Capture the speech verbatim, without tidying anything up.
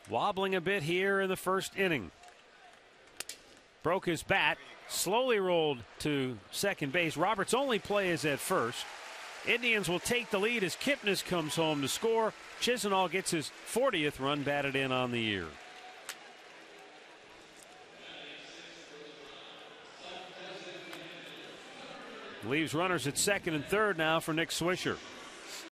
wobbling a bit here in the first inning. Broke his bat, slowly rolled to second base. Roberts' only play is at first. Indians will take the lead as Kipnis comes home to score. Chisenhall gets his fortieth run batted in on the year. Leaves runners at second and third now for Nick Swisher.